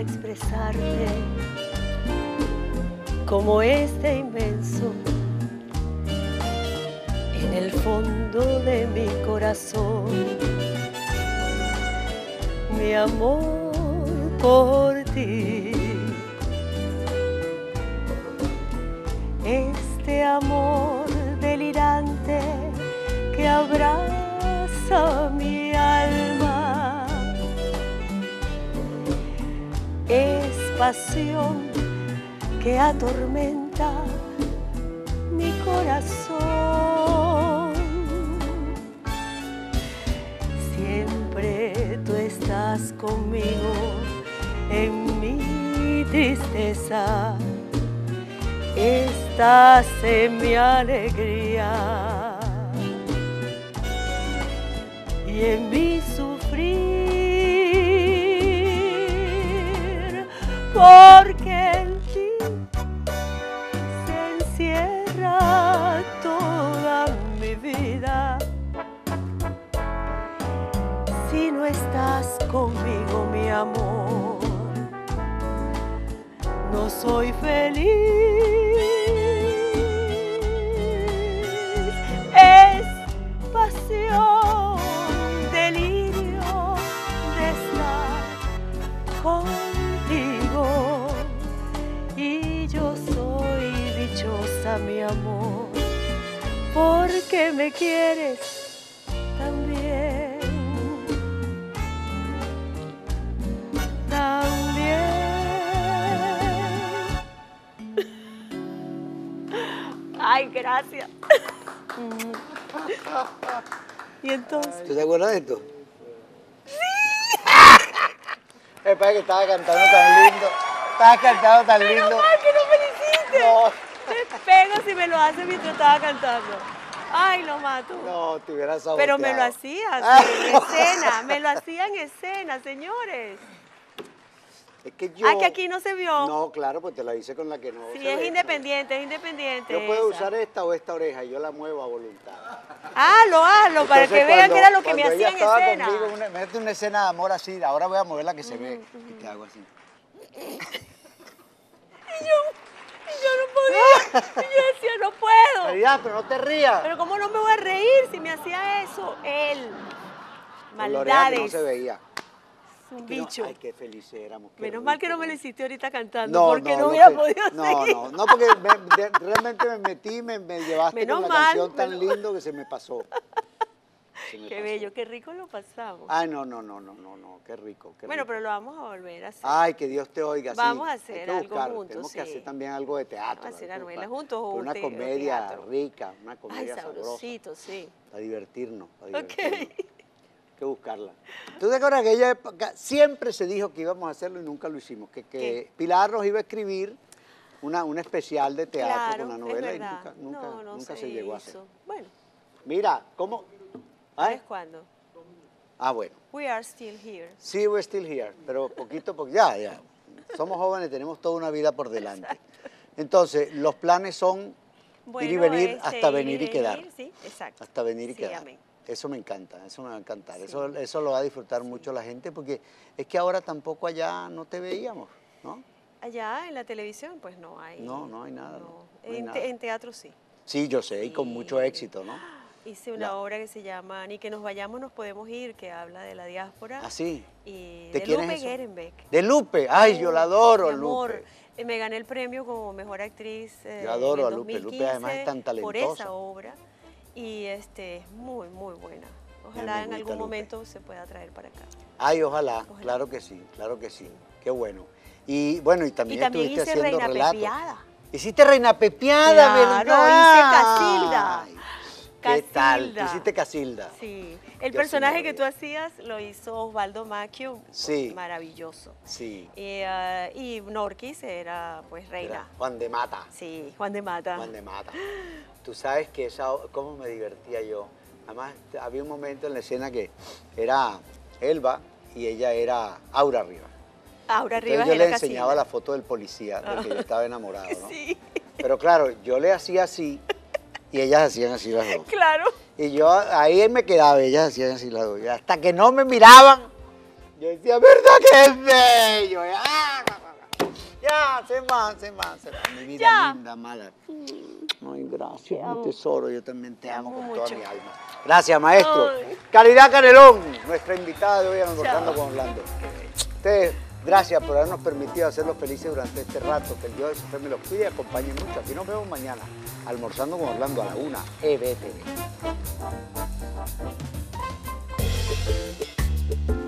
expresarte como este inmenso en el fondo de mi corazón, mi amor por ti. Este amor delirante que abraza mi alma es pasión que atormenta mi corazón. Siempre tú estás conmigo en mi tristeza, estás en mi alegría y en mi sufrir, porque en ti se encierra toda mi vida. Si no estás conmigo, mi amor, no soy feliz. Es pasión, delirio de estar contigo, y yo soy dichosa, mi amor, porque me quieres también. Ay, gracias. ¿Y entonces? ¿Tú te acuerdas de esto? ¡Sí! Es para que estaba cantando tan lindo. Estaba cantando tan lindo. Menos mal que no me lo hiciste. No. Te pego si me lo haces mientras estaba cantando. Ay, lo mato. No, te hubieras saboteado. Pero me lo hacía en escena. Me lo hacía en escena, señores. Es que yo... Ah, que aquí no se vio. No, claro, pues te la hice con la que no Sí, se es ve. independiente, es independiente. Yo puedo esa. usar esta o esta oreja, yo la muevo a voluntad. Hazlo, para que vean que era lo que me hacía en escena. Cuando ella estaba conmigo, me hace una escena de amor así, ahora voy a mover la que se ve. Y te hago así. Y yo no podía. Y yo decía, no puedo. María, pero no te rías. Pero ¿cómo no me voy a reír si me hacía eso? Él. Con la oreja que no Maldades. se veía. Un Que no- bicho. ay, qué felices éramos. qué Menos mal que rico, no me lo ¿no? hiciste ahorita cantando, porque no hubiera podido seguir. No, porque realmente me metí, me llevaste Menos con la mal, canción tan menos- lindo que se me pasó. Se me Qué pasó. bello, qué rico lo pasamos. Ay, no, qué rico, qué Bueno, rico. pero lo vamos a volver a hacer. Ay, que Dios te oiga, sí. Vamos a Hay hacer que algo buscarlo. juntos, Tenemos que sí. hacer también algo de teatro. Vamos a hacer hay que la novela buscar. juntos o Pero una te- o comedia teatro. rica, una Ay, comedia sabrosa. sabrosito, sí. Para divertirnos, Ok. Hay que buscarla. ¿Tú te acuerdas que aquella época siempre se dijo que íbamos a hacerlo y nunca lo hicimos? Que ¿Qué? Pilar nos iba a escribir un especial de teatro Claro, con la es novela y verdad. nunca se llegó a hacer. hizo. Bueno, Mira, ¿cómo? ¿Ah? ¿sabes cuándo? Ah, bueno. We are still here. Sí, we're still here, pero poquito, ya. Somos jóvenes, tenemos toda una vida por delante. Entonces, los planes son ir y venir hasta ir venir y quedar. venir, sí, exacto. Hasta venir y Sí, quedar. amén. Eso me encanta, eso me va a encantar. Sí. Eso lo va a disfrutar mucho la gente porque es que ahora tampoco allá no te veíamos, ¿no? Allá en la televisión, pues no hay. No hay nada, no hay En, nada. en teatro sí. Sí, yo sé, y con Sí. mucho éxito, ¿no? Hice una obra que se llama Ni que nos vayamos nos podemos ir, que habla de la diáspora. Así. Y ¿De de quién Lupe es eso? Gerenbeck. De Lupe, ay, yo la adoro, Mi amor, Lupe. me gané el premio como mejor actriz Yo adoro en a el Lupe. 2015 Lupe además es tan por talentosa. esa obra. Y es muy, muy buena. Ojalá en amiguita algún Lupe. momento se pueda traer para acá. Ay, ojalá, Ojalá. claro que sí, qué bueno. Y bueno, y también, Y también estuviste hice haciendo Reina relatos. Pepiada. Hiciste Reina Pepiada, Claro, ¿verdad? hice Casilda. Ay, ¿qué tal? Tú Casilda. hiciste Casilda. Sí, el Yo personaje sí me que tú hacías lo hizo Osvaldo Macchio, Sí. maravilloso. Sí. Y Norquis era pues reina. Era Juan de Mata. Sí, Juan de Mata. Juan de Mata. Tú sabes que cómo me divertía yo. Además, había un momento en la escena que era Elba y ella era Aura Rivas. Aura Entonces Rivas yo era le enseñaba Casilda. la foto del policía del que yo estaba enamorado, ¿no? Sí, Pero claro, yo le hacía así y ellas hacían así las dos. claro. Y yo ahí me quedaba, ellas hacían así las dos. Y hasta que no me miraban, yo decía, ¿verdad que es bello? ¡Ah! ya, se va. Mi vida Ya. linda, mala. Ay, gracias, mi tesoro, yo también te amo con toda mucho. mi alma. Gracias, maestro. Ay. Caridad Canelón, nuestra invitada de hoy a Almorzando Chao. con Orlando. Ustedes, gracias por habernos permitido hacerlos felices durante este rato. Que el Dios de su fe me los cuide y acompañe mucho. Aquí nos vemos mañana, Almorzando con Orlando a la 1, EBTV.